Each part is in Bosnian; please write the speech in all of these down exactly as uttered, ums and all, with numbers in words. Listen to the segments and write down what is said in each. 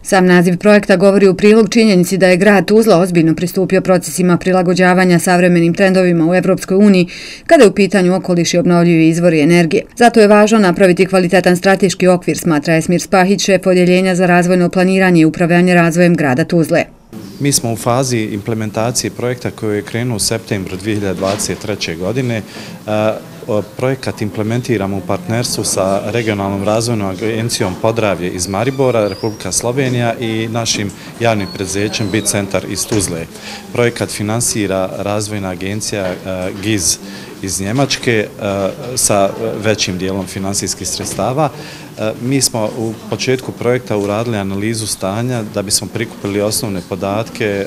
Sam naziv projekta govori u prilog činjenici da je grad Tuzla ozbiljno pristupio procesima prilagođavanja savremenim trendovima u Evropskoj uniji kada je u pitanju okoliš i obnovljivi izvori energije. Zato je važno napraviti kvalitetan strateški okvir, smatra Esmir Spahić, šef Odjeljenja za razvojno planiranje i upravljanje razvojem grada Tuzle. Mi smo u fazi implementacije projekta koji je krenuo u septembru dvije hiljade dvadeset treće. godine. Projekat implementiramo u partnerstvu sa regionalnom razvojnom agencijom Podravlje iz Maribora, Republika Slovenija i našim javnim preduzećem Bit Centar iz Tuzle. Projekat finansira razvojna agencija G I Z iz Njemačke sa većim dijelom finansijskih sredstava. Mi smo u početku projekta uradili analizu stanja da bismo prikupili osnovne podatke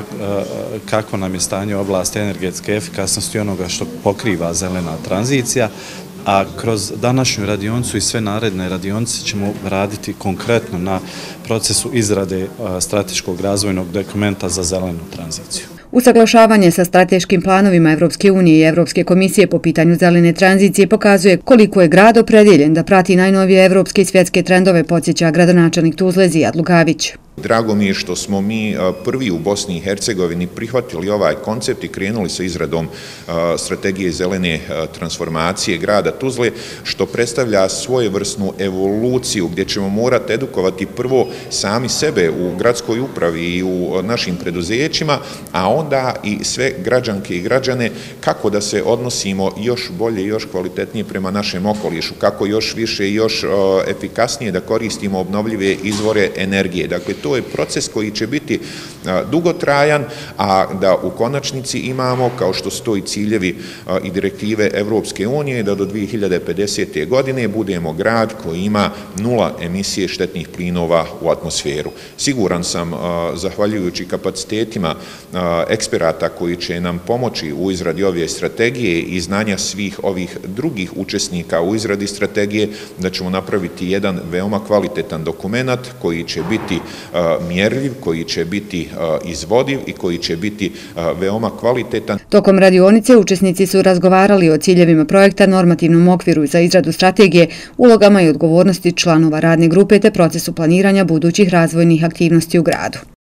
kako nam je stanje u oblasti energetske efikasnosti i onoga što pokriva zelena tranzicija, a kroz današnju radionicu i sve naredne radionice ćemo raditi konkretno na procesu izrade strateškog razvojnog dokumenta za zelenu tranziciju. Usaglašavanje sa strateškim planovima Evropske unije i Evropske komisije po pitanju zelene tranzicije pokazuje koliko je grad opredjeljen da prati najnovije evropske i svjetske trendove, podsjeća gradonačelnik Tuzle Zijad Lukavić. Drago mi je što smo mi prvi u Bosni i Hercegovini prihvatili ovaj koncept i krenuli sa izradom strategije zelene transformacije grada Tuzle, što predstavlja svojevrsnu evoluciju gdje ćemo morati edukovati prvo sami sebe u gradskoj upravi i u našim preduzećima, a onda i sve građanke i građane kako da se odnosimo još bolje i još kvalitetnije prema našem okolišu, kako još više i još efikasnije da koristimo obnovljive izvore energije. Dakle, to je proces koji će biti dugotrajan, a da u konačnici imamo, kao što stoji ciljevi i direktive Evropske unije, da do dvije hiljade pedesete. godine budemo grad koji ima nula emisije štetnih plinova u atmosferu. Siguran sam, zahvaljujući kapacitetima eksperata koji će nam pomoći u izradi ove strategije i znanja svih ovih drugih učesnika u izradi strategije, da ćemo napraviti jedan veoma kvalitetan dokument koji će biti mjerljiv, koji će biti izvodiv i koji će biti veoma kvalitetan. Tokom radionice učesnici su razgovarali o ciljevima projekta, normativnom okviru za izradu strategije, ulogama i odgovornosti članova radne grupe te procesu planiranja budućih razvojnih aktivnosti u gradu.